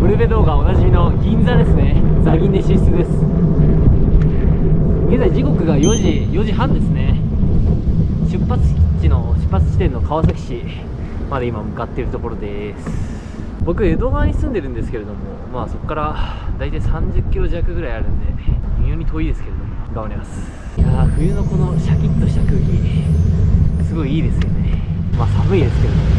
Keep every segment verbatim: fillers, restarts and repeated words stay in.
ブルベ動画おなじみの銀座ですね。ザギンで進出です。現在時刻がよじ、よじはんですね。出発地の出発地点の川崎市まで今向かっているところです。僕江戸川に住んでるんですけれども、まあそこからだいたいさんじゅっキロ弱ぐらいあるんで微妙に遠いですけれども頑張ります。いやー、冬のこのシャキッとした空気すごいいいですよね。まあ寒いですけれども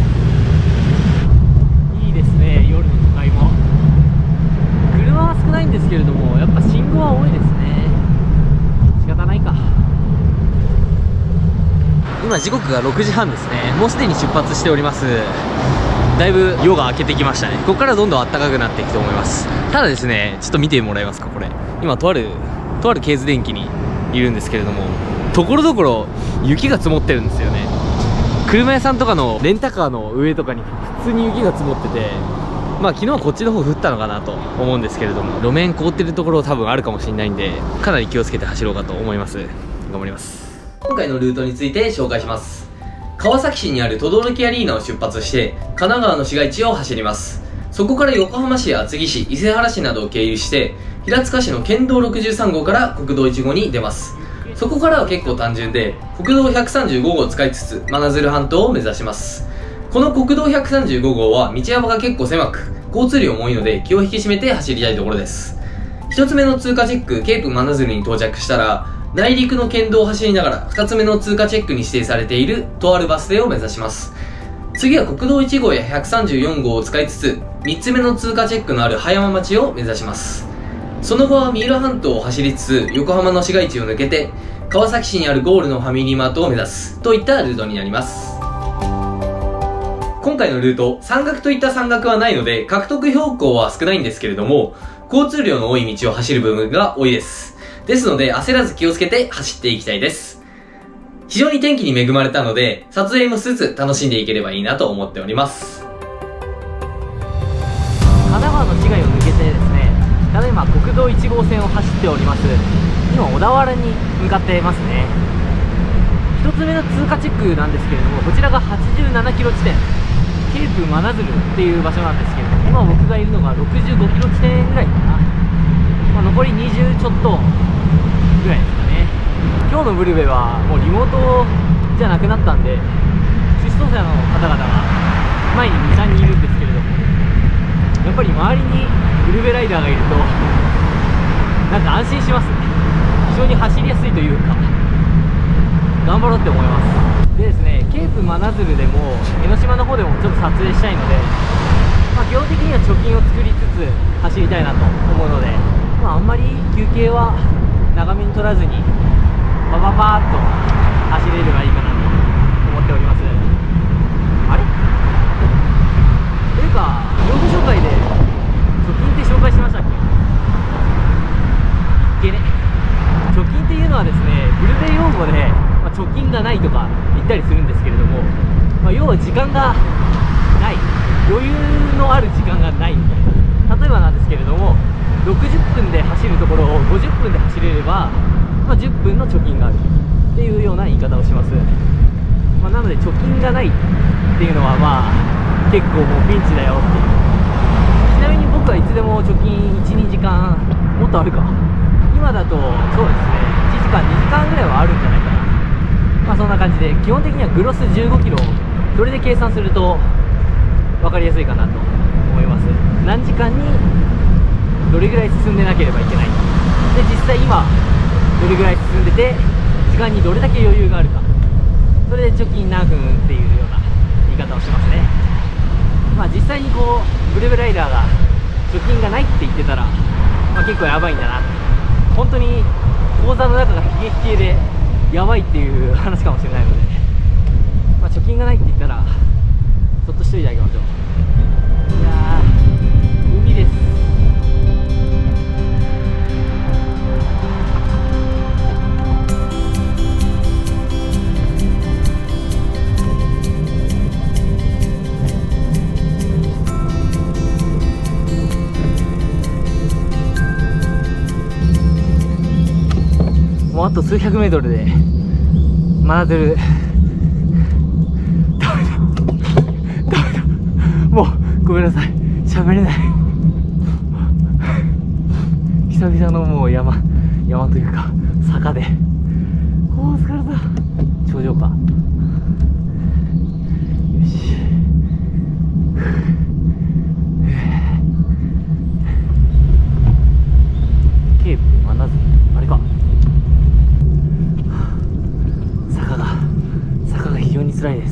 いいですね。夜の都会も車は少ないんですけれども、やっぱ信号は多いですね。仕方ないか。今時刻がろくじはんですね。もうすでに出発しております。だいぶ夜が明けてきましたね。ここからどんどん暖かくなっていくと思います。ただですね、ちょっと見てもらえますか。これ今とあるとあるケーズ電機にいるんですけれども、ところどころ雪が積もってるんですよね。車屋さんとかのレンタカーの上とかに普通に雪が積もってて、まあ昨日はこっちの方降ったのかなと思うんですけれども、路面凍ってるところ多分あるかもしれないんで、かなり気をつけて走ろうかと思います。頑張ります。今回のルートについて紹介します。川崎市にある等々力アリーナを出発して神奈川の市街地を走ります。そこから横浜市や厚木市、伊勢原市などを経由して平塚市の県道ろくじゅうさんごうから国道いちごうに出ます。そこからは結構単純で、国道ひゃくさんじゅうごごうを使いつつ真鶴半島を目指します。この国道ひゃくさんじゅうごごうは道幅が結構狭く交通量も多いので気を引き締めて走りたいところです。一つ目の通過チェック、ケープ真鶴に到着したら内陸の県道を走りながらふたつめの通過チェックに指定されているとあるバス停を目指します。次は国道いちごうやひゃくさんじゅうよんごうを使いつつみっつめの通過チェックのある葉山町を目指します。その後は三浦半島を走りつつ横浜の市街地を抜けて川崎市にあるゴールのファミリーマートを目指すといったルートになります。今回のルート、山岳といった山岳はないので獲得標高は少ないんですけれども、交通量の多い道を走る部分が多いです。ですので焦らず気をつけて走っていきたいです。非常に天気に恵まれたので撮影もしつつ楽しんでいければいいなと思っております。神奈川の市街を抜けてですね、ただいま国道いちごうせんを走っております。今小田原に向かっていますね。一つ目の通過チェックなんですけれども、こちらがはちじゅうななキロ地点、ケープ真鶴っていう場所なんですけれども、今僕がいるのがろくじゅうごキロ地点ぐらいかな。まあ、残りにじゅうちょっとぐらいですかね。今日のブルベはもうリモートじゃなくなったんで、出走者の方々が前にに、さんにんいるんですけれども、やっぱり周りにブルベライダーがいるとなんか安心しますね。非常に走りやすいというか頑張ろうって思います。でですね、ケープ真鶴でも江ノ島の方でもちょっと撮影したいので、まあ、基本的には貯金を作りつつ走りたいなと思うので、まあ、あんまり休憩は長めに取らずにバババーっと走れればいいかなと思っております。あれというか用具紹介で貯金って紹介しましたっけ？いっけね。貯金っていうのはですね、ブルベ用語で、まあ、貯金がないとか言ったりするんですけれども、まあ、要は時間がない、余裕のある時間がないみたいな。例えばなんですけれども、ろくじゅっぷんで走るところをごじゅっぷんで走れれば、まあ、じゅっぷんの貯金があるっていうような言い方をします。まあ、なので貯金がないっていうのはまあ結構もうピンチだよっていう。ちなみに僕はいつでも貯金いち、にじかん、もっとあるか、今だとそうですねいちじかん、にじかんぐらいはあるんじゃないかな。まあそんな感じで基本的にはグロスじゅうごキロ、それで計算すると分かりやすいかなと思います。何時間にどれぐらい進んでなければいけない、で実際今どれぐらい進んでて時間にどれだけ余裕があるか、それで貯金何分っていうような言い方をしますね。まあ実際にこうブルベライダーが貯金がないって言ってたら、まあ、結構やばいんだな、本当に口座の中が冷え冷えでやばいっていう話かもしれないので、まあ、貯金がないって言ったらそっとしといてあげましょう。いやー、海です。もうあと数百メートルで真鶴。ダメだダメだ、もうごめんなさい、喋れない。 久々のもう山山というか坂で、おお疲れた。頂上か。よし、ケープ真鶴、あれか。坂が坂が非常に辛いです。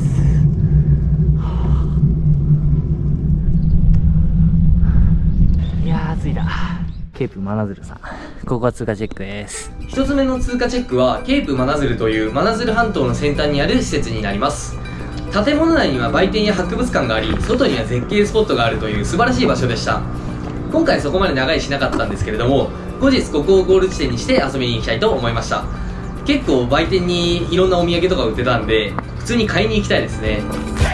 いやー着いた。ケープ真鶴さん、ここは通過チェックです。一つ目の通過チェックはケープ真鶴という真鶴半島の先端にある施設になります。建物内には売店や博物館があり、外には絶景スポットがあるという素晴らしい場所でした。今回そこまで長居しなかったんですけれども、後日ここをゴール地点にして遊びに行きたいと思いました。結構売店にいろんなお土産とか売ってたんで、普通に買いに行きたいですね。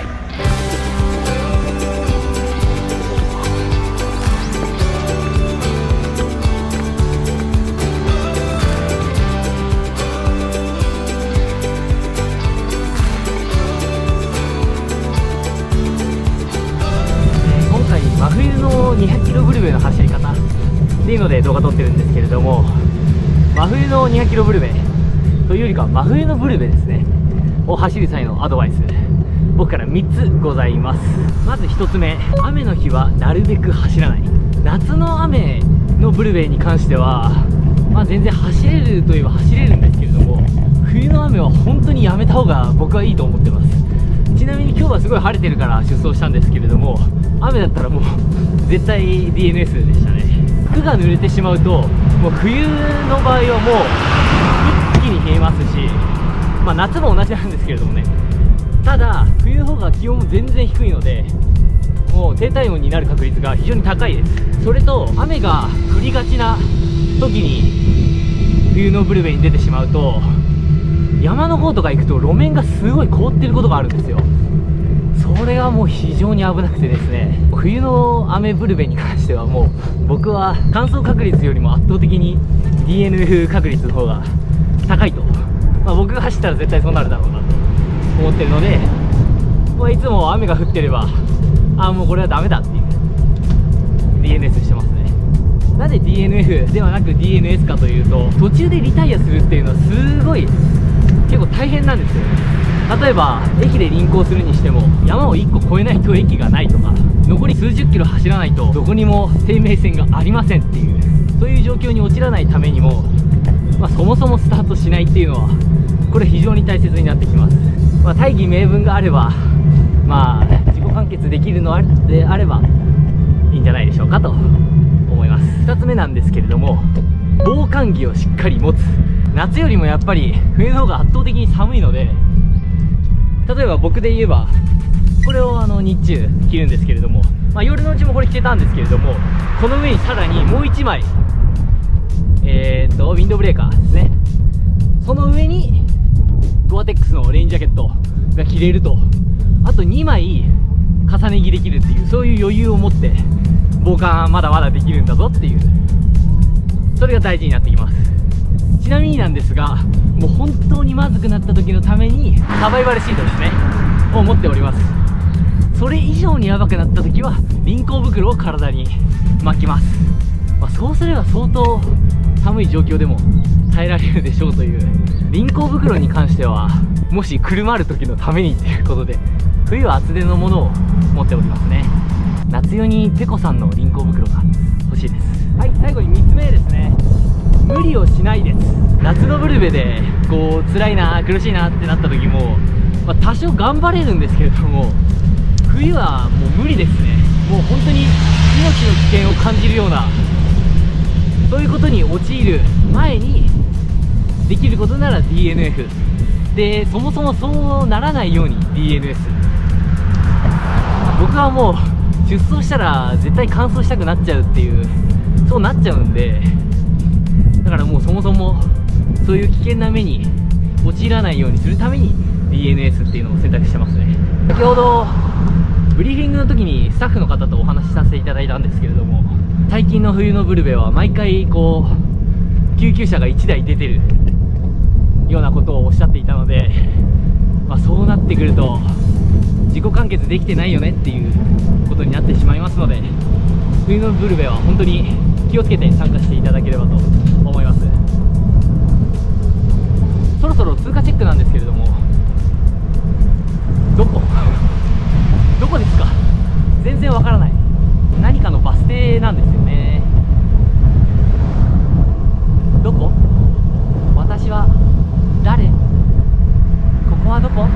真冬のにひゃくキロブルベの走り方っていうので動画撮ってるんですけれども、真冬のにひゃくキロブルベというよりかは真冬のブルベですねを走る際のアドバイス、僕からみっつございます。まずひとつめ、雨の日はなるべく走らない。夏の雨のブルベに関しては、まあ、全然走れるといえば走れるんですけれども、冬の雨は本当にやめた方が僕はいいと思ってます。ちなみに今日はすごい晴れてるから出走したんですけれども、雨だったらもう絶対 ディーエヌエス でしたね。服が濡れてしまうと、もう冬の場合はもう一気に冷えますし、まあ、夏も同じなんですけれどもね。ただ冬の方が気温も全然低いので、もう低体温になる確率が非常に高いです。それと雨が降りがちな時に冬のブルベに出てしまうと、山の方とか行くと路面がすごい凍ってることがあるんですよ。それがもう非常に危なくてですね、冬の雨ブルベに関してはもう僕は乾燥確率よりも圧倒的に ディーエヌエフ 確率の方が高いと、まあ、僕が走ったら絶対そうなるだろうなと思ってるので、まあ、いつも雨が降ってれば、ああもうこれはダメだっていう ディーエヌエス してますね。なぜ ディーエヌエフ ではなく ディーエヌエス かというと、途中でリタイアするっていうのはすごい結構大変なんですよね。例えば駅で輪行するにしても、山をいっこ越えないと駅がないとか、残り数十キロ走らないとどこにも生命線がありませんっていう、そういう状況に陥らないためにも、まあ、そもそもスタートしないっていうのはこれ非常に大切になってきます。まあ、大義名分があれば、まあ、自己完結できるのであればいいんじゃないでしょうかと思います。ふたつめなんですけれども、防寒着をしっかり持つ。夏よりもやっぱり冬の方が圧倒的に寒いので、例えば僕で言えばこれをあの日中着るんですけれども、まあ、夜のうちもこれ着てたんですけれども、この上にさらにもういちまいえー、っとウィンドブレーカーですね、その上にゴアテックスのレインジャケットが着れると、あとにまい重ね着できるっていう、そういう余裕を持って防寒まだまだできるんだぞっていう、それが大事になってきます。ちなみになんですが、もう本当にまずくなった時のためにサバイバルシートですねを持っております。それ以上にやばくなった時は輪行袋を体に巻きます。まあ、そうすれば相当寒い状況でも耐えられるでしょうという。輪行袋に関してはもし車ある時のためにっていうことで、冬は厚手のものを持っておりますね。夏用にペコさんの輪行袋が欲しいです。はい、最後にみっつめですね。無理をしないです。夏のブルベでこう辛いな苦しいなってなった時も、まあ、多少頑張れるんですけれども、冬はもう無理ですね。もう本当に命の危険を感じるような、そういうことに陥る前にできることなら ディーエヌエフ で、そもそもそうならないように ディーエヌエス。 僕はもう出走したら絶対完走したくなっちゃうっていう、そうなっちゃうんで、だからもうそもそもそういう危険な目に陥らないようにするために ディーエヌエス っていうのを選択してますね。先ほどブリーフィングの時にスタッフの方とお話しさせていただいたんですけれども、最近の冬のブルベは毎回こう救急車がいちだい出てるようなことをおっしゃっていたので、まあ、そうなってくると自己完結できてないよねっていうことになってしまいますので、冬のブルベは本当に気をつけて参加していただければと思います。そろそろ通過チェックなんですけれども、どこどこですか？全然わからない。何かのバス停なんですよね。どこ？私は誰？ここはどこ？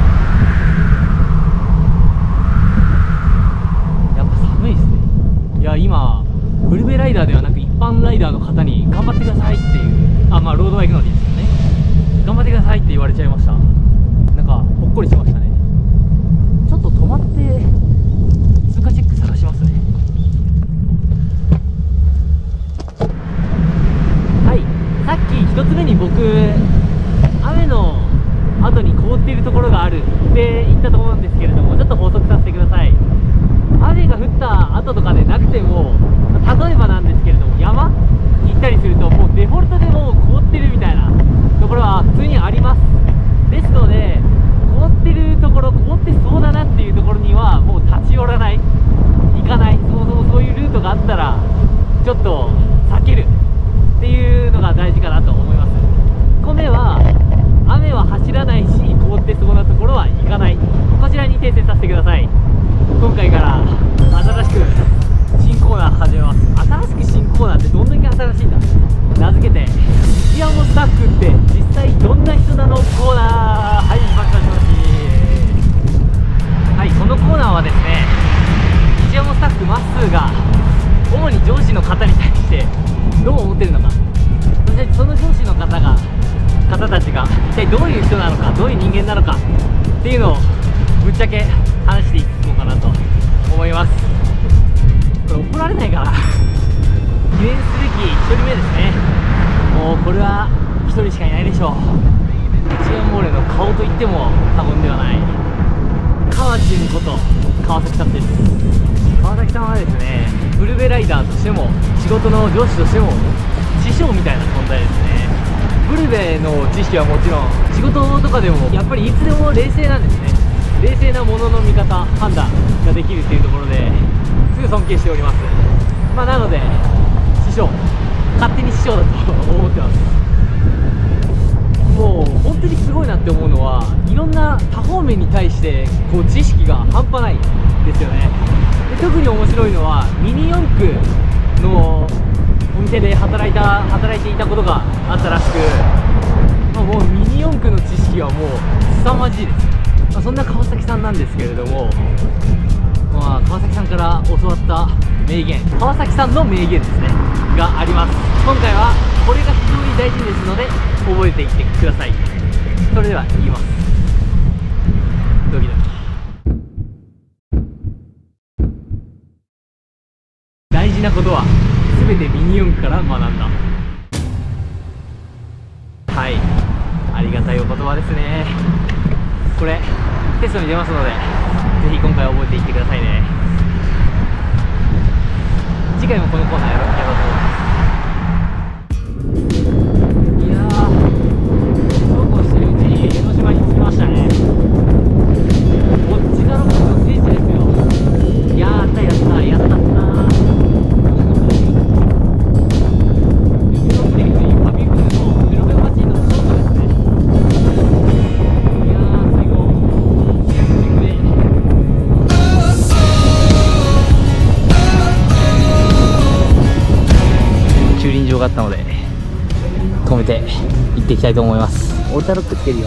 やっぱ寒いですね。いや、今ブルベライダーではなく一般ライダーの方に頑張ってくださいっていう、あ、まあロードバイク乗りですよね。頑張ってくださいって言われちゃいました。なんかほっこりしましたね。ちょっと止まって通過チェック探しますね。はい、さっき一つ目に僕、雨の後に凍っているところがあるって言ったと思うんですけれども、ちょっと補足させてください。雨が降った後とかでなくても、例えばなんですけれども、山に行ったりするともうデフォルトでもう凍ってるみたいなところは普通にあります。ですので、凍ってるところ、凍ってそうだなっていうところにはもう立ち寄らない、行かない、そもそもそういうルートがあったらちょっと避けるっていうのが大事かなと思います。米は雨は走らないし、凍ってそうなところは行かない、こちらに訂正させてください。今回から新しく新コーナー始めます。新しく新コーナーってどんだけ新しいんだ。名付けて一山スタッフって実際どんな人なのコーナー。はい、バシバシバシ。はい、このコーナーはですね、一山スタッフまっすーが主に上司の方に対してどう思ってるのか、そしてその上司の方が方たちが一体どういう人なのか、どういう人間なのかっていうのをぶっちゃけ話していこうかなと思います。これ怒られないかな記念すべきひとりめですね。もうこれはひとりしかいないでしょう。一山モーレの顔といっても過言ではない川潤こと川崎さんです。川崎さんはですね、ブルベライダーとしても仕事の上司としても師匠みたいな存在ですね。ブルベの知識はもちろん、仕事とかでもやっぱりいつでも冷静なんですね。冷静なものの見方、判断ができるというところですごい尊敬しております。まあ、なので師匠、勝手に師匠だと思ってます。もう本当にすごいなって思うのは、いろんな多方面に対してこう知識が半端ないですよね。で、特に面白いのはミニ四駆のお店で働いた働いていたことがあったらしく、まあ、もうミニ四駆の知識はもう凄まじいです。まあ、そんな川崎さんなんですけれども、まあ、川崎さんから教わった名言、川崎さんの名言ですねがあります。今回はこれが非常に大事ですので覚えていってください。それでは言います。ドキドキ。大事なことは全てミニ四駆から学んだ。はい、ありがたいお言葉ですね。これテストに出ますので、ぜひ今回覚えていってくださいね。次回もこのコーナーやろうと思います。いやー、そうこうしてるうちに江ノ島に着きましたね。こっちがロックの聖地ですよ。いやー、やったやったやったったー。があったので止めて行っていきたいと思います。オルタロックつけるよ。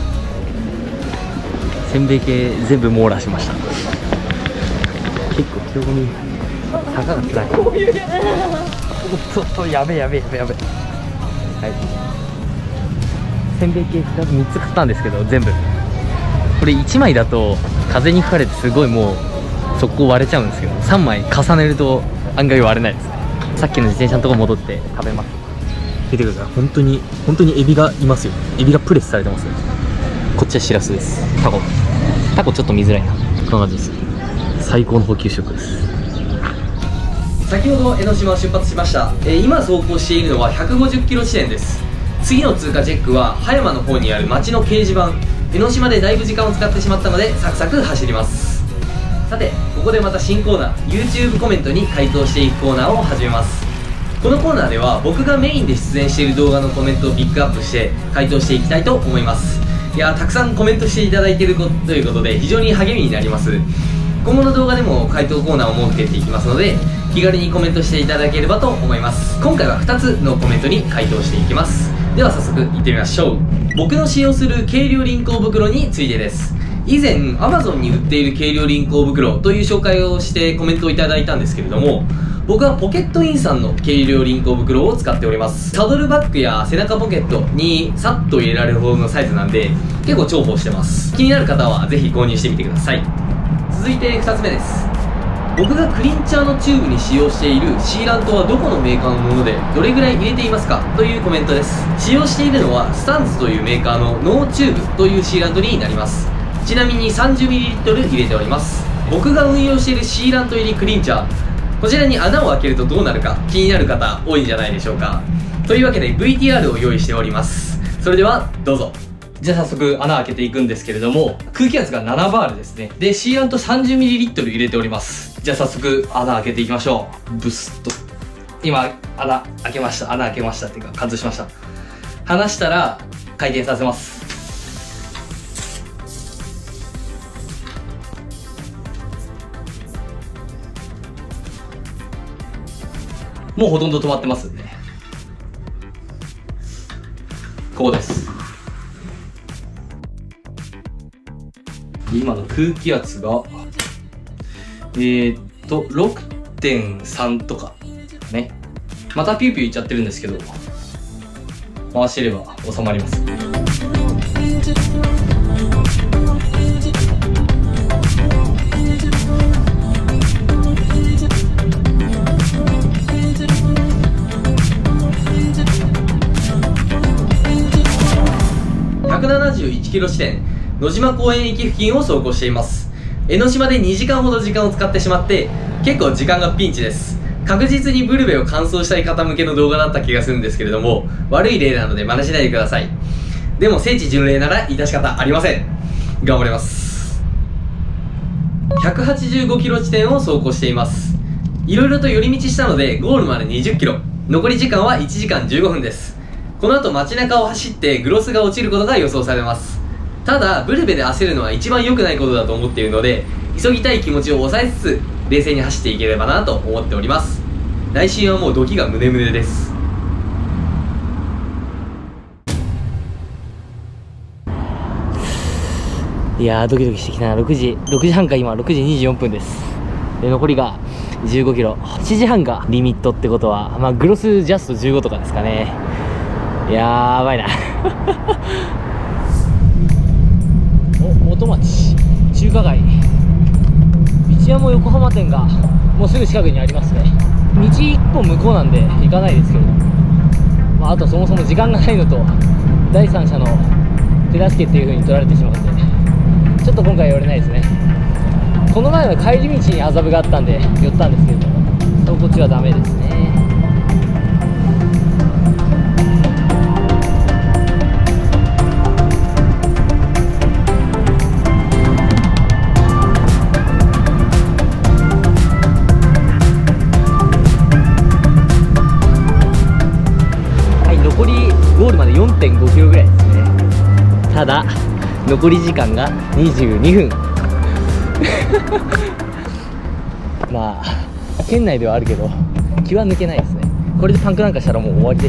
せんべい系全部網羅しました。結構記憶に坂がつらい。おっと、やべえやべえやべえやべえ。はい、せんべい系みっつ買ったんですけど、全部これいちまいだと風に吹かれてすごいもう速攻割れちゃうんですけど、さんまい重ねると案外割れないですね。さっきの自転車のとこ戻って食べます。見てください、本当に本当にエビがいますよ。エビがプレスされてますよ。こっちはシラスです。タコタコちょっと見づらいな。こんな感じです。最高の補給食です。先ほど江ノ島を出発しました。えー、今走行しているのはひゃくごじゅっキロ地点です。次の通過チェックは葉山の方にある町の掲示板。江ノ島でだいぶ時間を使ってしまったのでサクサク走ります。さて、ここでまた新コーナー YouTube コメントに回答していくコーナーを始めます。 このコーナーでは僕がメインで出演している動画のコメントをピックアップして回答していきたいと思います。いやー、たくさんコメントしていただいているということで非常に励みになります。今後の動画でも回答コーナーを設けていきますので、気軽にコメントしていただければと思います。今回はふたつのコメントに回答していきます。では早速いってみましょう。僕の使用する軽量輪行袋についてです。以前 Amazon に売っている軽量輪行袋という紹介をしてコメントをいただいたんですけれども、僕はポケットインさんの軽量輪行袋を使っております。サドルバッグや背中ポケットにさっと入れられるほどのサイズなんで結構重宝してます。気になる方はぜひ購入してみてください。続いてふたつめです。僕がクリンチャーのチューブに使用しているシーラントはどこのメーカーのものでどれぐらい入れていますかというコメントです。使用しているのはスタンズというメーカーのノーチューブというシーラントになります。ちなみに さんじゅうミリリットル 入れております。僕が運用しているシーラント入りクリンチャー、こちらに穴を開けるとどうなるか気になる方多いんじゃないでしょうか。というわけで ブイティーアール を用意しております。それではどうぞ。じゃあ早速穴開けていくんですけれども、空気圧がななバールですね。でシーラント さんじゅうミリリットル 入れております。じゃあ早速穴開けていきましょう。ブスッと今穴開けました。穴開けましたっていうか貫通しました。離したら回転させます。もうほとんど止まってますんで、ここです。今の空気圧がえー、っと ろくてんさん とかね。またピューピューいっちゃってるんですけど、回してれば収まります。ひゃくななじゅういちキロ地点、野島公園駅付近を走行しています。江ノ島でにじかんほど時間を使ってしまって結構時間がピンチです。確実にブルベを乾燥したい方向けの動画だった気がするんですけれども、悪い例なので真似しないでください。でも聖地巡礼なら致し方ありません。頑張ります。ひゃくはちじゅうごキロ地点を走行しています。いろいろと寄り道したのでゴールまでにじゅっキロ、残り時間はいちじかんじゅうごふんです。この後街中を走ってグロスが落ちることが予想されます。ただブルベで焦るのは一番良くないことだと思っているので、急ぎたい気持ちを抑えつつ冷静に走っていければなと思っております。来週はもうドキがムネムネです。いやードキドキしてきたな。ろくじろくじはんか。今ろくじにじゅうよんぷんです。で残りがじゅうごキロ、はちじはんがリミットってことは、まあグロスジャストじゅうごとかですかね。いやーやばいなお、元町中華街、一山横浜店がもうすぐ近くにありますね。道一本向こうなんで行かないですけど、まあ、あとそもそも時間がないのと第三者の手助けっていう風に取られてしまうんで、ちょっと今回は寄れないですね。この前は帰り道に麻布があったんで寄ったんですけれども、こっちはダメですね。残りゴールまで よんてんごキロぐらいですね。ただ残り時間がにじゅうにふんまあ県内ではあるけど気は抜けないですね。これでパンクなんかしたらもう終わりです。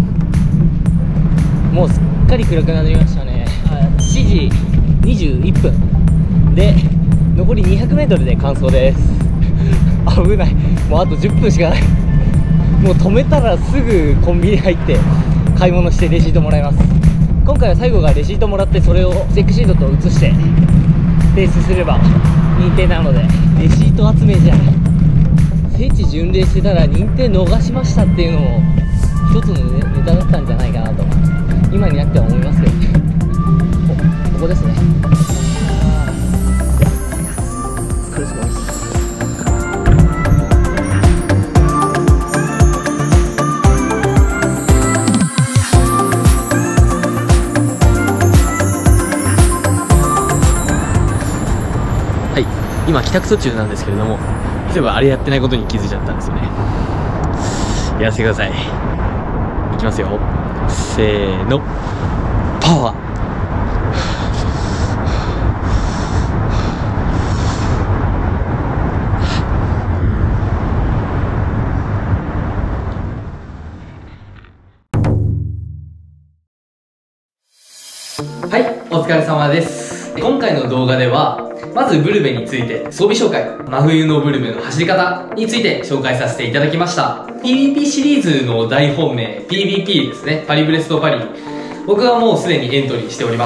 もうすっかり暗くなりましたね。しちじにじゅういっぷんで残り にひゃくメートル で完走です危ない。もうあとじゅっぷんしかない。もう止めたらすぐコンビニ入って買い物してレシートもらいます。今回は最後がレシートもらって、それをチェックシートと写して提出すれば認定なので、レシート集めじゃ聖地巡礼してたら認定逃しましたっていうのも一つのネタだったんじゃないかなと今になっては思いますけどね。ここですね。クロスコース。今帰宅途中なんですけれども、例えばあれやってないことに気づいちゃったんですよね。 やらせてください。いきますよ。せーの、パワー。はい、お疲れ様です。今回の動画では、まずブルベについて装備紹介、真冬のブルベの走り方について紹介させていただきました。ピービーピー シリーズの大本命 ピービーピー ですね、パリブレストパリ、僕はもうすでにエントリーしております。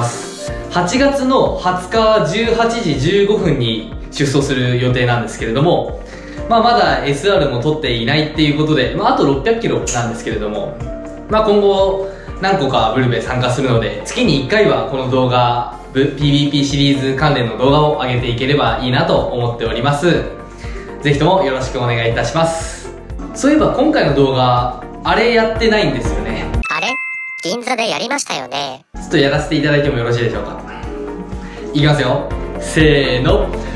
はちがつのはつかじゅうはちじじゅうごふんに出走する予定なんですけれども、まあ、まだ エスアール も取っていないっていうことで、まあ、あとろっぴゃくキロなんですけれども、まあ、今後何個かブルベ参加するので、月にいっかいはこの動画、ピービーピー シリーズ関連の動画を上げていければいいなと思っております。ぜひともよろしくお願いいたします。そういえば今回の動画、あれやってないんですよね。 あれ銀座でやりましたよね。 ちょっとやらせていただいてもよろしいでしょうか。いきますよ。せーの。